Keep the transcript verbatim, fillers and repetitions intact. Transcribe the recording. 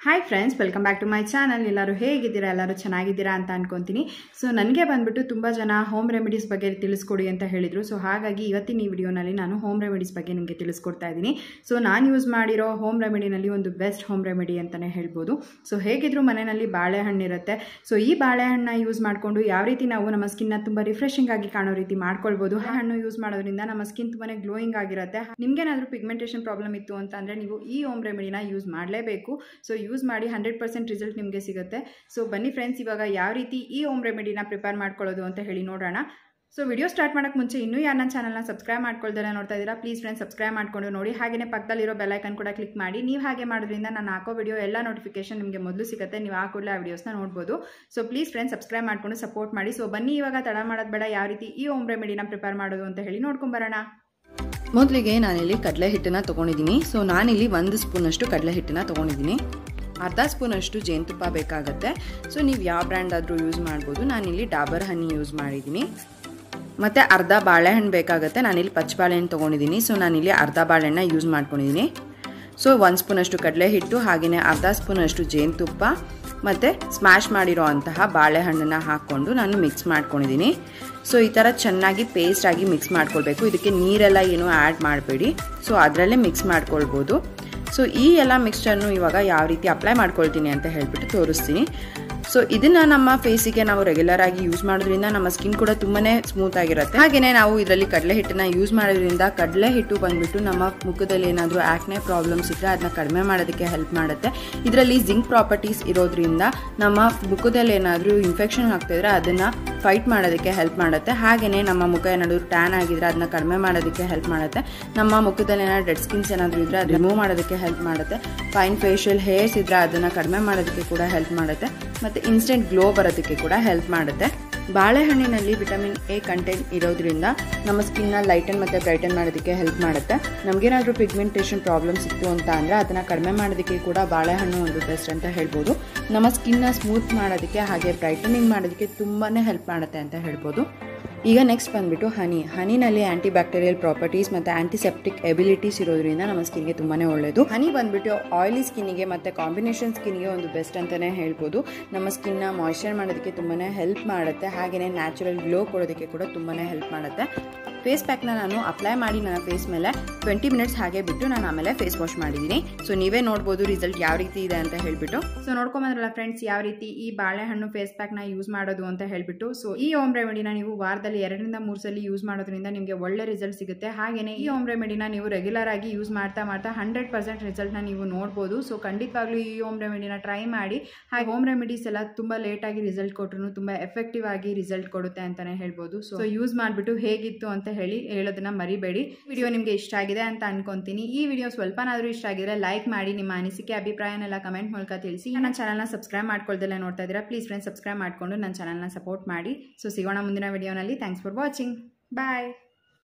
Hi friends, welcome back to my channel. ಎಲ್ಲರೂ ಹೇಗಿದ್ದೀರಾ? ಎಲ್ಲರೂ ಚೆನ್ನಾಗಿದ್ದೀರಾ ಅಂತ ಅನ್ಕೊಂತೀನಿ. ಸೊ ನನಗೆ ಬಂದ್ಬಿಟ್ಟು ತುಂಬ ಜನ ಹೋಮ್ ರೆಮಿಡೀಸ್ ಬಗ್ಗೆ ತಿಳಿಸ್ಕೊಡಿ ಅಂತ ಹೇಳಿದರು. ಸೊ ಹಾಗಾಗಿ ಇವತ್ತಿನ ಈ ವಿಡಿಯೋನಲ್ಲಿ ನಾನು ಹೋಮ್ ರೆಮಿಡೀಸ್ ಬಗ್ಗೆ ನಿಮಗೆ ತಿಳಿಸ್ಕೊಡ್ತಾ ಇದ್ದೀನಿ. ಸೊ ನಾನು ಯೂಸ್ ಮಾಡಿರೋ ಹೋಮ್ ರೆಮಿಡಿನಲ್ಲಿ ಒಂದು ಬೆಸ್ಟ್ ಹೋಮ್ ರೆಮಿಡಿ ಅಂತಲೇ ಹೇಳ್ಬೋದು. ಸೊ ಹೇಗಿದ್ರು ಮನೆಯಲ್ಲಿ ಬಾಳೆಹಣ್ಣು ಇರುತ್ತೆ. ಸೊ ಈ ಬಾಳೆಹಣ್ಣನ್ನ ಯೂಸ್ ಮಾಡಿಕೊಂಡು ಯಾವ ರೀತಿ ನಾವು ನಮ್ಮ ಸ್ಕಿನ್ನ ತುಂಬ ರಿಫ್ರೆಶಿಂಗ್ ಆಗಿ ಕಾಣೋ ರೀತಿ ಮಾಡ್ಕೊಳ್ಬೋದು. ಆ ಹಣ್ಣು ಯೂಸ್ ಮಾಡೋದ್ರಿಂದ ನಮ್ಮ ಸ್ಕಿನ್ ತುಂಬಾ ಗ್ಲೋಯಿಂಗ್ ಆಗಿರುತ್ತೆ. ನಿಮ್ಗೇನಾದರೂ ಪಿಗ್ಮೆಂಟೇಷನ್ ಪ್ರಾಬ್ಲಮ್ ಇತ್ತು ಅಂತ ಅಂದರೆ ನೀವು ಈ ಹೋಮ್ ರೆಮಿಡಿನ ಯೂಸ್ ಮಾಡಲೇಬೇಕು. ಸೊ ಯೂಸ್ ಮಾಡಿ ಹಂಡ್ರೆಡ್ ಪರ್ಸೆಂಟ್ ರಿಸಲ್ಟ್ ನಿಮಗೆ ಸಿಗುತ್ತೆ. ಸೊ ಬನ್ನಿ ಫ್ರೆಂಡ್ಸ್, ಇವಾಗ ಯಾವ ರೀತಿ ಈ ಹೋಮ್ ರೆಮಿಡಿನ ಪ್ರಿಪೇರ್ ಮಾಡ್ಕೊಳ್ಳೋದು ಅಂತ ಹೇಳಿ ನೋಡೋಣ. ಸೊ ವಿಡಿಯೋ ಸ್ಟಾರ್ಟ್ ಮಾಡೋಕ್ಕೆ ಮುಂಚೆ ಇನ್ನೂ ಯಾರು ನನ್ನ ಚಾನಲ್ನ ಸಬ್ಸ್ಕ್ರೈಬ್ ಮಾಡ್ಕೊಳ್ತಾರೆ ನೋಡ್ತಾ ಇದ್ದೀರಾ, ಪ್ಲೀಸ್ ಫ್ರೆಂಡ್ಸ್ ಸಬ್ಸ್ಕ್ರೈಬ್ ಮಾಡ್ಕೊಂಡು ನೋಡಿ. ಹಾಗೆಯೇ ಪಕ್ಕದಲ್ಲಿರೋ ಬೆಲ್ ಐಕನ್ ಕೂಡ ಕ್ಲಿಕ್ ಮಾಡಿ. ನೀವು ಹಾಗೆ ಮಾಡೋದ್ರಿಂದ ನಾನು ಹಾಕೋ ವಿಡಿಯೋ ಎಲ್ಲ ನೋಟಿಫಿಕೇಶನ್ ನಿಮಗೆ ಮೊದಲು ಸಿಗುತ್ತೆ. ನೀವು ಆ ಕೂಡಲೇ ಆ ವಿಡಿಯೋಸ್ನ ನೋಡ್ಬೋದು. ಸೊ ಪ್ಲೀಸ್ ಫ್ರೆಂಡ್ಸ್ ಸಬ್ಸ್ಕ್ರೈಬ್ ಮಾಡ್ಕೊಂಡು ಸಪೋರ್ಟ್ ಮಾಡಿ. ಸೊ ಬನ್ನಿ ಇವಾಗ ತಡ ಮಾಡೋದು ಬೇಡ, ಯಾವ ರೀತಿ ಈ ಹೋಮ್ ರೆಮಿಡಿನ ಪ್ರಿಪೇರ್ ಮಾಡೋದು ಅಂತ ಹೇಳಿ ನೋಡ್ಕೊಂಬರೋಣ. ಮೊದಲಿಗೆ ನಾನಿಲ್ಲಿ ಕಡಲೆ ಹಿಟ್ಟನ್ನು ತೊಗೊಂಡಿದ್ದೀನಿ. ಸೊ ನಾನಿಲ್ಲಿ ಒಂದು ಸ್ಪೂನಷ್ಟು ಕಡಲೆ ಹಿಟ್ಟನ್ನು ತೊಗೊಂಡಿದ್ದೀನಿ. ಅರ್ಧ ಸ್ಪೂನಷ್ಟು ಜೇನುತುಪ್ಪ ಬೇಕಾಗುತ್ತೆ. ಸೊ ನೀವು ಯಾವ ಬ್ರ್ಯಾಂಡ್ ಆದರೂ ಯೂಸ್ ಮಾಡ್ಬೋದು. ನಾನಿಲ್ಲಿ ಡಾಬರ್ ಹನಿ ಯೂಸ್ ಮಾಡಿದ್ದೀನಿ. ಮತ್ತು ಅರ್ಧ ಬಾಳೆಹಣ್ಣು ಬೇಕಾಗುತ್ತೆ. ನಾನಿಲ್ಲಿ ಪಚ್ಚ ಬಾಳೆಹಣ್ಣು ತೊಗೊಂಡಿದ್ದೀನಿ. ಸೊ ನಾನಿಲ್ಲಿ ಅರ್ಧ ಬಾಳೆಹಣ್ಣ ಯೂಸ್ ಮಾಡ್ಕೊಂಡಿದ್ದೀನಿ. ಸೊ ಒಂದು ಸ್ಪೂನಷ್ಟು ಕಡಲೆ ಹಿಟ್ಟು, ಹಾಗೆಯೇ ಅರ್ಧ ಸ್ಪೂನಷ್ಟು ಜೇನುತುಪ್ಪ ಮತ್ತು ಸ್ಮ್ಯಾಶ್ ಮಾಡಿರೋ ಅಂತಹ ಬಾಳೆಹಣ್ಣನ್ನು ಹಾಕ್ಕೊಂಡು ನಾನು ಮಿಕ್ಸ್ ಮಾಡ್ಕೊಂಡಿದ್ದೀನಿ. ಸೊ ಈ ಥರ ಚೆನ್ನಾಗಿ ಪೇಸ್ಟಾಗಿ ಮಿಕ್ಸ್ ಮಾಡ್ಕೊಳ್ಬೇಕು. ಇದಕ್ಕೆ ನೀರೆಲ್ಲ ಏನೂ ಆ್ಯಡ್ ಮಾಡಬೇಡಿ. ಸೊ ಅದರಲ್ಲೇ ಮಿಕ್ಸ್ ಮಾಡ್ಕೊಳ್ಬೋದು. ಸೊ ಈ ಎಲ್ಲ ಮಿಕ್ಸ್ಚರ್ನು ಇವಾಗ ಯಾವ ರೀತಿ ಅಪ್ಲೈ ಮಾಡ್ಕೊಳ್ತೀನಿ ಅಂತ ಹೇಳ್ಬಿಟ್ಟು ತೋರಿಸ್ತೀನಿ. ಸೊ ಇದನ್ನು ನಮ್ಮ ಫೇಸಿಗೆ ನಾವು ರೆಗ್ಯುಲರ್ ಆಗಿ ಯೂಸ್ ಮಾಡೋದ್ರಿಂದ ನಮ್ಮ ಸ್ಕಿನ್ ಕೂಡ ತುಂಬಾ ಸ್ಮೂತ್ ಆಗಿರುತ್ತೆ. ಹಾಗೆಯೇ ನಾವು ಇದರಲ್ಲಿ ಕಡಲೆ ಹಿಟ್ಟನ್ನು ಯೂಸ್ ಮಾಡೋದ್ರಿಂದ ಕಡಲೆ ಹಿಟ್ಟು ಬಂದ್ಬಿಟ್ಟು ನಮ್ಮ ಮುಖದಲ್ಲಿ ಏನಾದರೂ ಆಕ್ನೆ ಪ್ರಾಬ್ಲಮ್ಸ್ ಇದ್ದರೆ ಅದನ್ನ ಕಡಿಮೆ ಮಾಡೋದಕ್ಕೆ ಹೆಲ್ಪ್ ಮಾಡುತ್ತೆ. ಇದರಲ್ಲಿ ಜಿಂಕ್ ಪ್ರಾಪರ್ಟೀಸ್ ಇರೋದ್ರಿಂದ ನಮ್ಮ ಮುಖದಲ್ಲಿ ಏನಾದರೂ ಇನ್ಫೆಕ್ಷನ್ ಆಗ್ತಿದ್ರೆ ಅದನ್ನು ಫೈಟ್ ಮಾಡೋದಕ್ಕೆ ಹೆಲ್ಪ್ ಮಾಡುತ್ತೆ. ಹಾಗೆಯೇ ನಮ್ಮ ಮುಖ ಏನಾದರೂ ಟ್ಯಾನ್ ಆಗಿದ್ರೆ ಅದನ್ನ ಕಡಿಮೆ ಮಾಡೋದಕ್ಕೆ ಹೆಲ್ಪ್ ಮಾಡುತ್ತೆ. ನಮ್ಮ ಮುಖದಲ್ಲಿ ಏನಾದ್ರು ಡೆಡ್ ಸ್ಕಿನ್ಸ್ ಏನಾದರೂ ಇದ್ದರೆ ಅದು ರಿಮೂವ್ ಮಾಡೋದಕ್ಕೆ ಹೆಲ್ಪ್ ಮಾಡುತ್ತೆ. ಫೈನ್ ಫೇಶಿಯಲ್ ಹೇರ್ಸ್ ಇದ್ದರೆ ಅದನ್ನು ಕಡಿಮೆ ಮಾಡೋದಕ್ಕೆ ಕೂಡ ಹೆಲ್ಪ್ ಮಾಡುತ್ತೆ. ಮತ್ತು ಇನ್ಸ್ಟೆಂಟ್ ಗ್ಲೋ ಬರೋದಕ್ಕೆ ಕೂಡ ಹೆಲ್ಪ್ ಮಾಡುತ್ತೆ. ಬಾಳೆಹಣ್ಣಿನಲ್ಲಿ ವಿಟಮಿನ್ ಎ ಕಂಟೆಂಟ್ ಇರೋದ್ರಿಂದ ನಮ್ಮ ಸ್ಕಿನ್ನ ಲೈಟನ್ ಮತ್ತು ಬ್ರೈಟನ್ ಮಾಡೋದಕ್ಕೆ ಹೆಲ್ಪ್ ಮಾಡುತ್ತೆ. ನಮಗೇನಾದರೂ ಪಿಗ್ಮೆಂಟೇಷನ್ ಪ್ರಾಬ್ಲಮ್ಸ್ ಇತ್ತು ಅಂತ ಅಂದರೆ ಅದನ್ನು ಕಡಿಮೆ ಮಾಡೋದಕ್ಕೆ ಕೂಡ ಬಾಳೆಹಣ್ಣು ಒಂದು ಬೆಸ್ಟ್ ಅಂತ ಹೇಳ್ಬೋದು. ನಮ್ಮ ಸ್ಕಿನ್ನ ಸ್ಮೂತ್ ಮಾಡೋದಕ್ಕೆ ಹಾಗೆ ಬ್ರೈಟನಿಂಗ್ ಮಾಡೋದಕ್ಕೆ ತುಂಬಾ ಹೆಲ್ಪ್ ಮಾಡುತ್ತೆ ಅಂತ ಹೇಳ್ಬೋದು. ಈಗ ನೆಕ್ಸ್ಟ್ ಬಂದುಬಿಟ್ಟು ಹನಿ. ಹನಿನಲ್ಲಿ ಆ್ಯಂಟಿ ಬ್ಯಾಕ್ಟೀರಿಯಲ್ ಪ್ರಾಪರ್ಟೀಸ್ ಮತ್ತು ಆ್ಯಂಟಿಸೆಪ್ಟಿಕ್ ಎಬಿಲಿಟೀಸ್ ಇರೋದ್ರಿಂದ ನಮ್ಮ ಸ್ಕಿನ್ಗೆ ತುಂಬಾ ಒಳ್ಳೆಯದು. ಹನಿ ಬಂದುಬಿಟ್ಟು ಆಯಿಲಿ ಸ್ಕಿನ್ನಿಗೆ ಮತ್ತು ಕಾಂಬಿನೇಷನ್ ಸ್ಕಿನ್ಗೆ ಒಂದು ಬೆಸ್ಟ್ ಅಂತಲೇ ಹೇಳ್ಬೋದು. ನಮ್ಮ ಸ್ಕಿನ್ನ ಮಾಯ್ಶ್ಚರ್ ಮಾಡೋದಕ್ಕೆ ತುಂಬಾ ಹೆಲ್ಪ್ ಮಾಡುತ್ತೆ. ಹಾಗೆಯೇ ನ್ಯಾಚುರಲ್ ಗ್ಲೋ ಕೊಡೋದಕ್ಕೆ ಕೂಡ ತುಂಬಾ ಹೆಲ್ಪ್ ಮಾಡುತ್ತೆ. ಫೇಸ್ ಪ್ಯಾಕ್ನ ನಾನು ಅಪ್ಲೈ ಮಾಡಿ ನನ್ನ ಫೇಸ್ ಮೇಲೆ ಟ್ವೆಂಟಿ ಮಿನಿಟ್ಸ್ ಹಾಗೆ ಬಿಟ್ಟು ನಾನು ಆಮೇಲೆ ಫೇಸ್ ವಾಶ್ ಮಾಡಿದ್ದೀನಿ. ಸೊ ನೀವೇ ನೋಡ್ಬೋದು ರಿಸಲ್ಟ್ ಯಾವ ರೀತಿ ಇದೆ ಅಂತ ಹೇಳ್ಬಿಟ್ಟು. ಸೊ ನೋಡ್ಕೊಂಬಂದ್ರಲ್ಲ ಫ್ರೆಂಡ್ಸ್, ಯಾವ ರೀತಿ ಈ ಬಾಳೆಹಣ್ಣು ಫೇಸ್ ಪ್ಯಾಕ್ನ ಯೂಸ್ ಮಾಡೋದು ಅಂತ ಹೇಳ್ಬಿಟ್ಟು. ಸೊ ಈ ಹೋಮ್ ರೆಮಿಡಿನ ನೀವು ವಾರದಲ್ಲಿ ಎರಡರಿಂದ ಮೂರು ಸಲ ಯೂಸ್ ಮಾಡೋದ್ರಿಂದ ನಿಮಗೆ ಒಳ್ಳೆ ರಿಸಲ್ಟ್ ಸಿಗುತ್ತೆ. ಹಾಗೆಯೇ ಈ ಹೋಮ್ ರೆಮಿಡಿನ ನೀವು ರೆಗ್ಯುಲರ್ ಆಗಿ ಯೂಸ್ ಮಾಡ್ತಾ ಮಾಡ್ತಾ ಹಂಡ್ರೆಡ್ ಪರ್ಸೆಂಟ್ ರಿಸಲ್ಟ್ನ ನೀವು ನೋಡ್ಬೋದು. ಸೊ ಖಂಡಿತವಾಗ್ಲೂ ಈ ಹೋಮ್ ರೆಮಿಡಿನ ಟ್ರೈ ಮಾಡಿ. ಹಾಗೆ ಹೋಮ್ ರೆಮಿಡೀಸ್ ಎಲ್ಲ ತುಂಬ ಲೇಟಾಗಿ ರಿಸಲ್ಟ್ ಕೊಟ್ಟರು ತುಂಬ ಎಫೆಕ್ಟಿವ್ ಆಗಿ ರಿಸಲ್ಟ್ ಕೊಡುತ್ತೆ ಅಂತಲೇ ಹೇಳ್ಬೋದು. ಸೊ ಯೂಸ್ ಮಾಡಿಬಿಟ್ಟು ಹೇಗಿತ್ತು ಅಂತ ಹೇಳಿ ಹೇಳೋದನ್ನ ಮರಿಬೇಡಿ. ವಿಡಿಯೋ ನಿಮಗೆ ಇಷ್ಟ ಆಗಿದೆ ಅಂತ ಅನ್ಕೊಂತೀನಿ. ಈ ವಿಡಿಯೋ ಸ್ವಲ್ಪನಾದರೂ ಇಷ್ಟ ಆಗಿದ್ರೆ ಲೈಕ್ ಮಾಡಿ. ನಿಮ್ಮ ಅನಿಸಿಕೆ ಅಭಿಪ್ರಾಯನೆಲ್ಲ ಕಮೆಂಟ್ ಮೂಲಕ ತಿಳಿಸಿ. ನನ್ನ ಚಾನಲ್ನ ಸಬ್ಸ್ಕ್ರೈಬ್ ಮಾಡ್ಕೊಳ್ದೆಲ್ಲ ನೋಡ್ತಾ ಇದ್ದೀರಾ, ಪ್ಲೀಸ್ ಫ್ರೆಂಡ್ಸ್ ಸಬ್ಸ್ಕ್ರೈಬ್ ಮಾಡಿಕೊಂಡು ನನ್ನ ಚಾನಲ್ನ ಸಪೋರ್ಟ್ ಮಾಡಿ. ಸೊ ಸಿಗೋಣ ಮುಂದಿನ ವಿಡಿಯೋನಲ್ಲಿ. Thanks for watching. ಬಾಯ್.